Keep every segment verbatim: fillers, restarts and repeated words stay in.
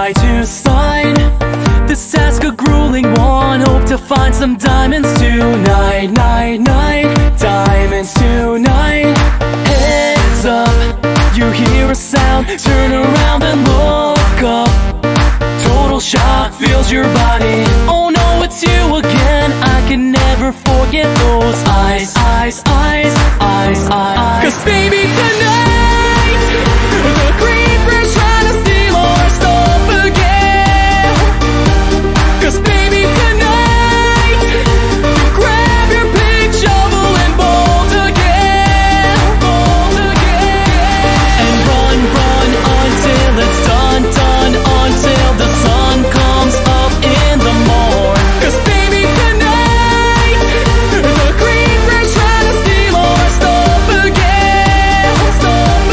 side to side. This task a grueling one, hope to find some diamonds tonight. Night, night, diamonds tonight. Heads up, you hear a sound, turn around and look up. Total shock fills your body. Oh no, it's you again. I can never forget those eyes, eyes, eyes, eyes, eyes. Cause baby tonight, the creeper's trying to steal our stuff again. Cause baby tonight, grab your pick, shovel and bolt again, bolt again. And run, run until it's done, done, until the sun comes up in the morn. Cause baby tonight, the creeper's trying to steal our stuff again, stuff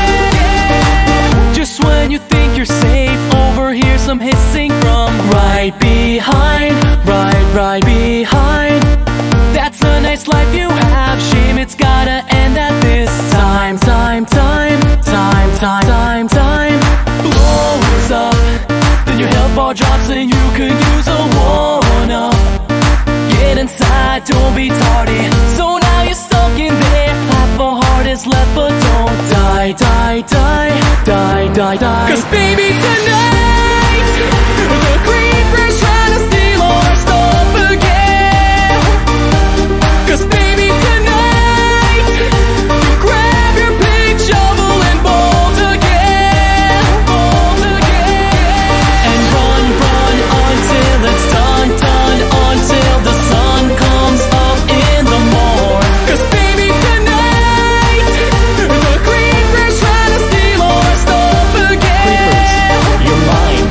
again. Just when you think you're safe, overhear some hissing from right behind, right, right behind. That's a nice life you have, shame it's gotta end at this time. Time, time, time, time, time, time. Blows up, then your health bar drops and you could use a one-up. Get inside, don't be tardy. So now you're stuck in there, half a heart is left, but don't die, die, die, die, die, die. Cause baby tonight, the creeper's trying to steal our stuff again. Cause baby tonight, grab your pick, shovel and bolt again, bolt again. And run, run until it's done, done, until the sun comes up in the morn. Cause baby tonight, the creeper's trying to steal our stuff again. Creepers, you're mine.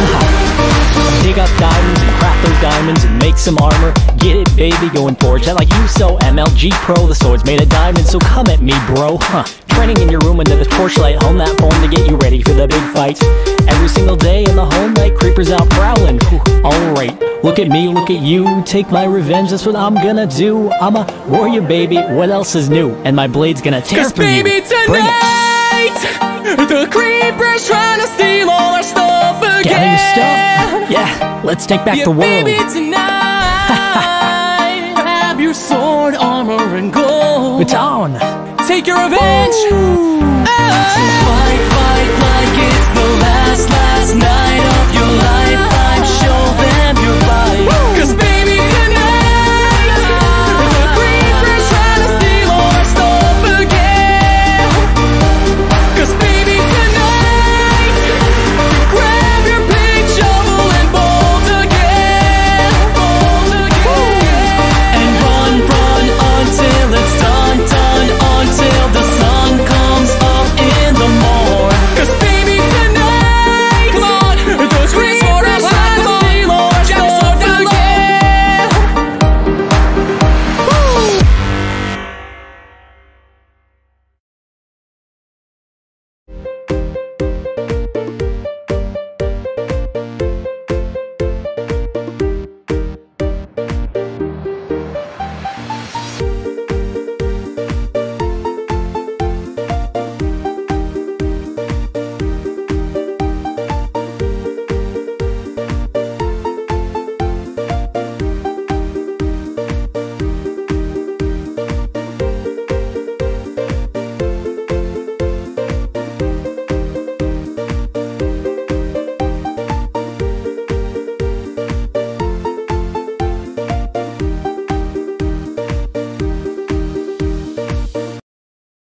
Dig up diamonds and craft those diamonds and make some armor. Get it, baby, going forge that like you so. M L G Pro, the sword's made of diamonds, so come at me, bro. Huh. Training in your room under the torchlight, hone that form to get you ready for the big fights. Every single day in the whole night, creepers out prowling. Alright, look at me, look at you. Take my revenge, that's what I'm gonna do. I'm a warrior, baby, what else is new? And my blade's gonna tear Cause through baby you. tonight, the creeper's trying to steal all our stuff again. Getting your stuff? Yeah, let's take back Yeah, the world. baby tonight, grab your sword, armor and gold. Baton! Take your revenge. Oh. So fight, fight like it's the last, last night